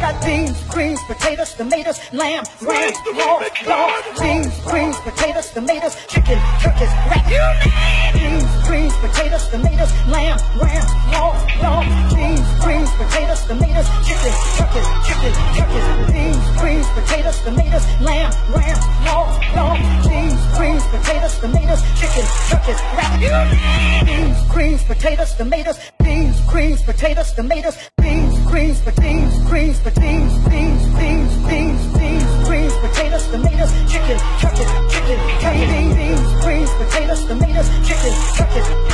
got beans, greens, potatoes, tomatoes, lamb, ram, raw, dog. Beans, greens, potatoes, tomatoes, chicken, turkeys, rat. Beans, greens, potatoes, tomatoes, lamb, ram, raw, dog. Beans, greens, potatoes, tomatoes, chicken, turkeys, beans, greens, potatoes, tomatoes, lamb, ram, raw, dog. Beans, greens, potatoes, tomatoes, chicken, turkeys, rat. Beans, greens, potatoes, tomatoes, beans, greens, potatoes, tomatoes, beans, greens, beans, greens, beans, beans, beans, beans, beans, greens, potatoes, tomatoes, chicken, turkeys, beans, greens, potatoes, tomatoes, chicken, turkeys.